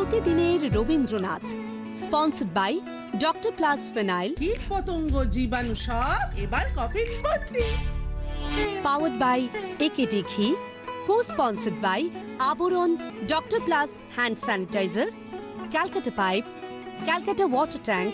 প্রতিদিনের Rabindranath, sponsored by doctor plus phenyl, কীট পতঙ্গ জীবাণু সব এবার কফিন ভর্তি, পাওয়ার্ড বাই একেডি ঘি, co-sponsored by Abaran, doctor plus hand sanitizer, Calcutta pipe, Calcutta water tank.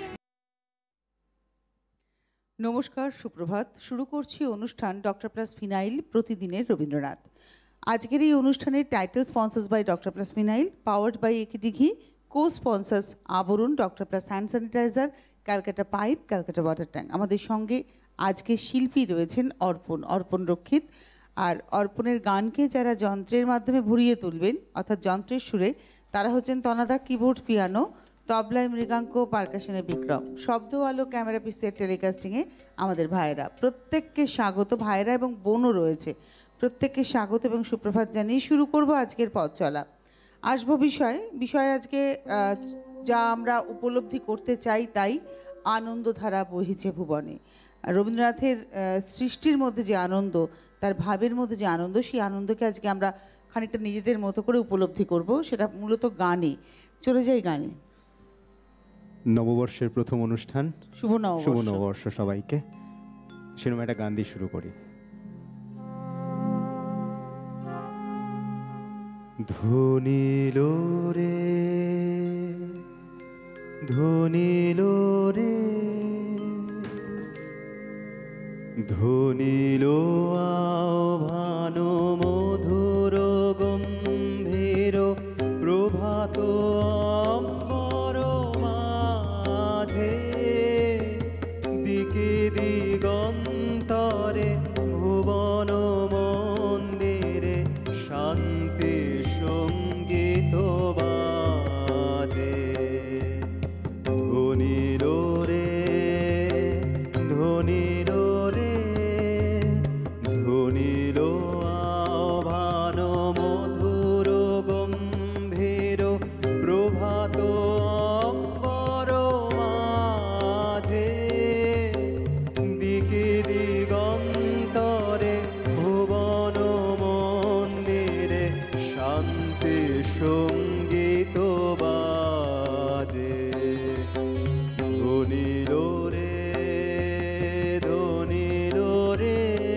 নমস্কার, সুপ্রভাত। শুরু করছি অনুষ্ঠান ডক্টর প্লাস ফিনাইল প্রতিদিনের রবীন্দ্রনাথ। আজকের এই অনুষ্ঠানের title sponsors by doctor plus phenyl, powered by AKD ghee, co-sponsors Abaran, doctor plus hand sanitizer, Calcutta pipe, Calcutta water tank. আমাদের সঙ্গে আজকে শিল্পী রয়েছেন অর্পণ রক্ষিত। আর অর্পণের গানকে যারা যন্ত্রের মাধ্যমে ভরিয়ে তুলবেন, অর্থাৎ যন্ত্রের সুরে, তারা হচ্ছেন তনাদা কিবোর্ড, পিয়ানো, তবলায় মৃগাঙ্ক, পারকাশনে বিক্রম, শব্দ, আলো, ক্যামেরা, পিসিআর, টেলিকাস্টিংয়ে আমাদের ভাইয়েরা। প্রত্যেককে স্বাগত। ভাইয়েরা এবং বোনও রয়েছে, প্রত্যেককে স্বাগত এবং সুপ্রভাত জানিয়ে শুরু করব আজকের পথ চলা। আসবো বিষয় আজকে যা আমরা উপলব্ধি করতে চাই, তাই আনন্দধারা বহিছে ভুবনে। রবীন্দ্রনাথের সৃষ্টির মধ্যে যে আনন্দ, তার ভাবের মধ্যে যে আনন্দ, সেই আনন্দকে আজকে আমরা খানিকটা নিজেদের মতো করে উপলব্ধি করব, সেটা মূলত গানে। চলে যাই গানে। নববর্ষের প্রথম অনুষ্ঠান, শুভ নববর্ষ সবাইকে। সেরকম একটা গান দিয়ে শুরু করি। ধ্বনিল রে ধ্বনিল রে ধ্বনিল আহ্বান মধুর গম্ভীর প্রভাত অম্বর মাঝে, দিকে দিগন্তরে ভুবন মন্দিরে শান্তি সঙ্গীত বাজে। ধ্বনিল রে ধ্বনিল রে ধ্বনিল আহ্বান মধুর গম্ভীর প্রভাত অম্বর মাঝে, দিকে দিগন্তরে ভুবন মন্দিরে শান্তি সঙ্গীত বাজে। ধ্বনিল রে ধ্বনিল রে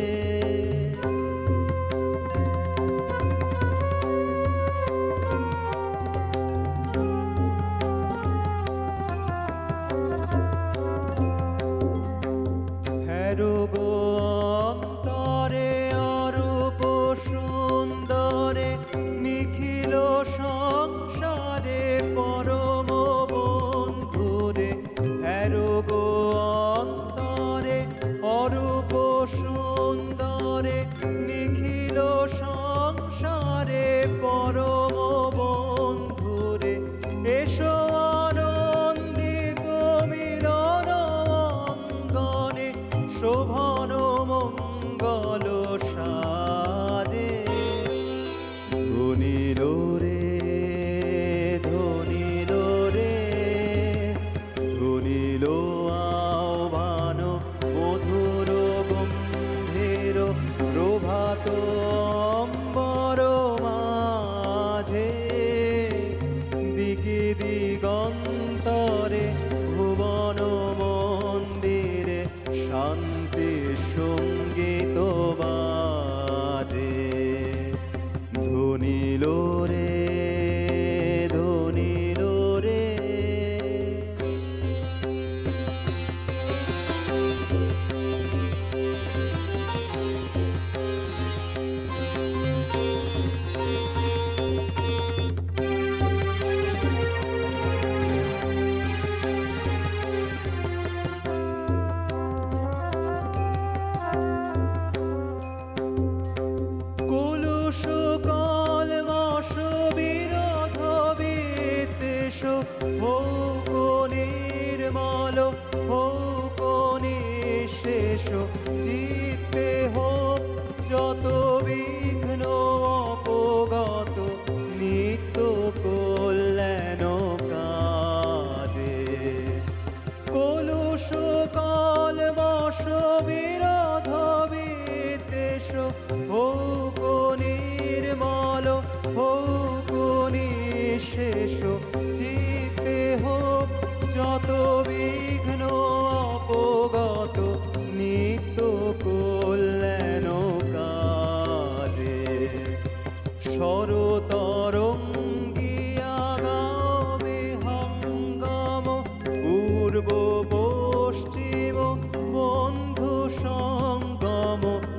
হ্যারোগো অন্তরে অরূপ সুন্দরে নিখিল সংসারে পরম বন্ধুরে। হ্যারোগো অন্তরে অরূপ সুন্দরে নিখিল সংসারে পরম বন্ধুরে। এসো আনন্দিত মিলন অঙ্গনে শোভন মঙ্গল সাজে। ধ্বনিল রে ধ্বনিল রে ধ্বনিল আহ্বান মধুর গম্ভীর প্রভাত অম্বর মাঝে, দিকে দিগন্তরে ভুবন মন্দিরে শান্তি সঙ্গীত বাজে। ধ্বনিল রে ধ্বনিল রে কলুষ কলমশ বিরোধ বিদ্বেষ হোক নির্মল হোক নিঃশেষ, চিত্তে হোক যত বিঘ্ন অপগত নিত্য কল্যাণ কাজে। কলুষ কলমশ বিরোধ বিদ্বেষ হোক নির্মল হোক নিঃশেষ চিতে হোক যত বিঘ্ন অপগত নিত্য কল্যাণ কাজে সরতরঙ্গিয়া গাবে হঙ্গম পূর্ব পশ্চিম বন্ধু সঙ্গম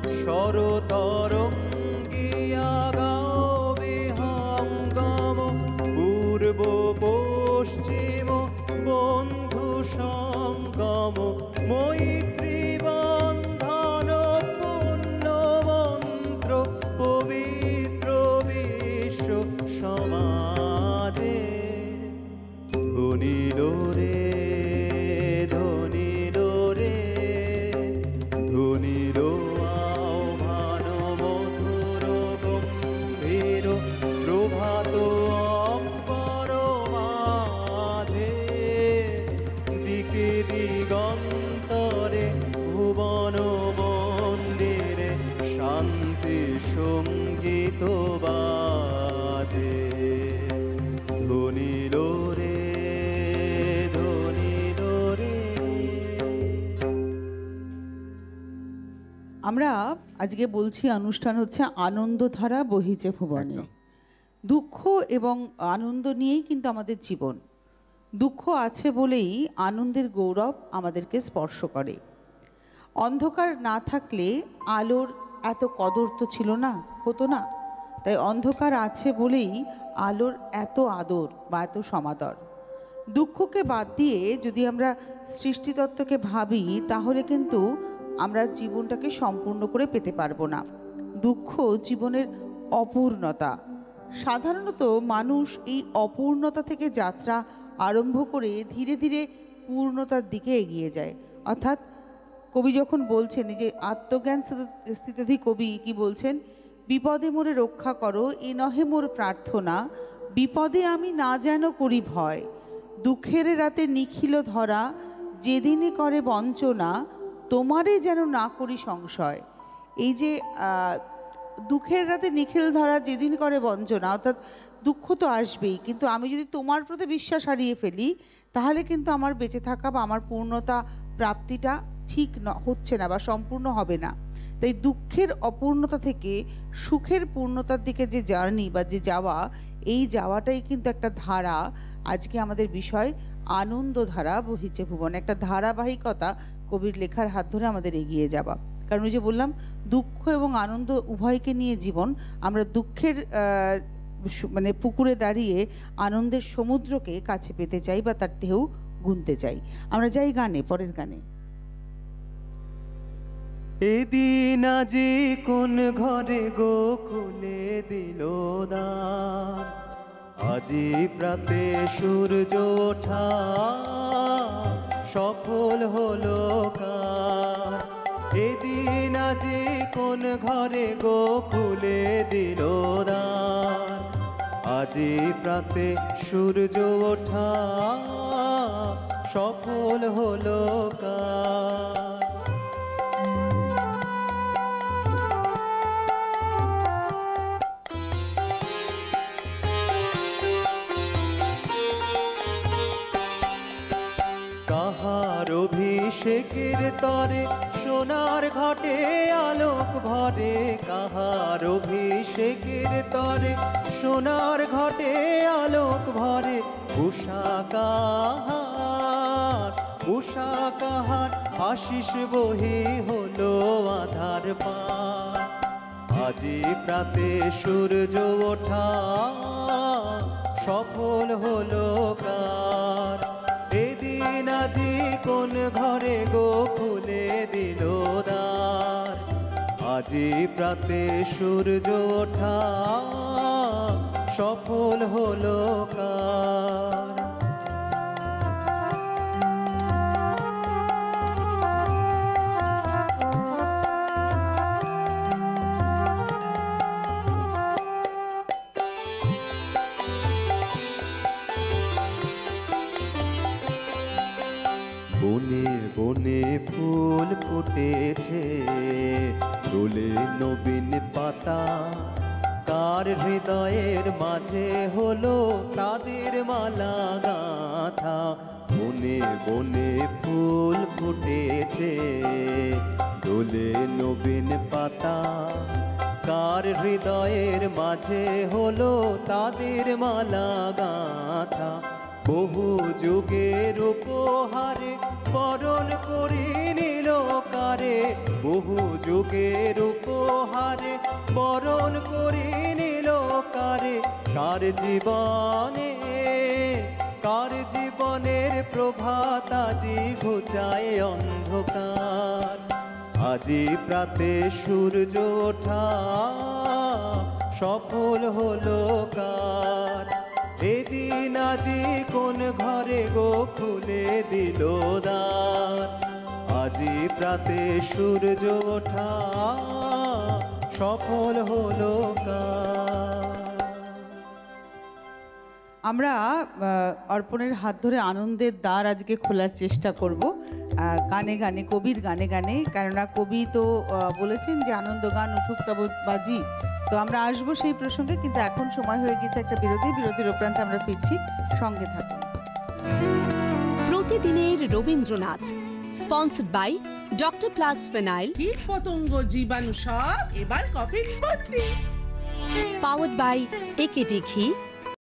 সরতরঙ্গিয়া গাবে হঙ্গম পূর্ব পশ্চিম বন্ধু সঙ্গম মৈত্রী বন্ধন পুণ্য মন্ত্র পবিত্র বিশ্ব সমাজে ধনিল রে ধনিল রে ধনিল আহ্বান মধুর গম্ভীর প্রভাত অম্বর মাঝে দিকে দিগন্তরে ভুবন মন্দিরে শান্তি সঙ্গীত বাজে ধনিল রে ধনিল রে। আমরা আজকে বলছি অনুষ্ঠান হচ্ছে আনন্দধারা বহিছে ভুবনে। দুঃখ এবং আনন্দ নিয়েই কিন্তু আমাদের জীবন। দুঃখ আছে বলেই আনন্দের গৌরব আমাদেরকে স্পর্শ করে। অন্ধকার না থাকলে আলোর এত কদর তো ছিল না, হতো না। তাই অন্ধকার আছে বলেই আলোর এত আদর বা এত সমাদর। দুঃখকে বাদ দিয়ে যদি আমরা সৃষ্টিতত্ত্বকে ভাবি তাহলে কিন্তু আমরা জীবনটাকে সম্পূর্ণ করে পেতে পারবো না। দুঃখ জীবনের অপূর্ণতা। সাধারণত মানুষ এই অপূর্ণতা থেকে যাত্রা আরম্ভ করে ধীরে ধীরে পূর্ণতার দিকে এগিয়ে যায়। অর্থাৎ কবি যখন বলছেন, এই যে আত্মজ্ঞান স্থিতধী কবি কি বলছেন, বিপদে মোরে রক্ষা করো এ নহে মোর প্রার্থনা, বিপদে আমি না যেন করি ভয়, দুঃখের রাতে নিখিল ধরা যেদিনে করে বঞ্চনা, তোমারে যেন না করি সংশয়। এই যে দুঃখের রাতে নিখিল ধরা যেদিন করে বঞ্চনা, অর্থাৎ দুঃখ তো আসবেই, কিন্তু আমি যদি তোমার প্রতি বিশ্বাস হারিয়ে ফেলি তাহলে কিন্তু আমার বেঁচে থাকা বা আমার পূর্ণতা প্রাপ্তিটা ঠিক হচ্ছে না বা সম্পূর্ণ হবে না। তাই দুঃখের অপূর্ণতা থেকে সুখের পূর্ণতার দিকে যে জার্নি বা যে যাওয়া, এই যাওয়াটাই কিন্তু একটা ধারা। আজকে আমাদের বিষয় আনন্দধারা বহিছে ভুবন, একটা ধারাবাহিকতা কবির লেখার হাত ধরে আমাদের এগিয়ে যাওয়া। কারণ ওই যে বললাম, দুঃখ এবং আনন্দ উভয়কে নিয়ে জীবন। আমরা দুঃখের মানে পুকুরে দাঁড়িয়ে আনন্দের সমুদ্রকে কাছে পেতে চাই বা তার ঢেউ গুনতে চাই। আমরা যাই গানে, পরের গানে। এদিন আজি কোন ঘরে গোকুলে দিল দান, আজি প্রাতে সূর্য ওঠা সফল হলো কার। এদিন আজি কোন ঘরে গোকুলে দিল দান, আজি প্রাতে সূর্য ওঠা সফল হলো কার। কাহার অভিষেকের তরে সোনার ঘটে আলোক ভরে, কাহার অভিষেকের তরে সোনার ঘটে আলোক ভরে, উষা কাহার উষা কাহার আশিস বহি হলো আধার পার। আজি প্রাতে সূর্য ওঠা সফল হলো কার। এদিন আজি কোন ঘরে গোকুলে দিল দ্বার, আজি প্রাতে সূর্য ওঠা সফল হলো কার। বনে বনে ফুল ফুটেছে, দোলে নবীন পাতা, কার হৃদয়ের মাঝে হলো তাদের মালা গাঁথা। বনে বনে ফুল ফুটেছে, দোলে নবীন পাতা। কার হৃদয়ের মাঝে হলো তাদের মালা গাঁথা। বহু যুগের উপহারে বরণ করে নিল কারে, বহু যুগের উপহারে বরণ করে নিল কারে। কার জীবনে, কার জীবনের প্রভাত আজি ঘুচায় অন্ধকার। আজি প্রাতে সূর্য ওঠা সফল হলো কার। এদিন আজি কোন ঘরে গো খুলে দিল দ্বার। আজি প্রাতে সূর্য ওঠা সফল হলো কার। আমরা অর্পণের হাত ধরে আনন্দের দ্বার আজকে খোলার চেষ্টা করব গানে গানে, কবির গানে গানে। কেননা কবি তো বলেছেন যে আনন্দ গান উঠুক তব বাজি। তো আমরা আসবো সেই প্রসঙ্গে, কিন্তু এখন সময় হয়ে গেছে একটা বিরতির উপরান্তে আমরা ফিরছি, সঙ্গে থাকুন। প্রতিদিনের Rabindranath sponsored by doctor plus phenyl, কীট পতঙ্গ জীবাণু সব এবার কফিন ভর্তি। পাওয়ার্ড বাই একেডি ঘি,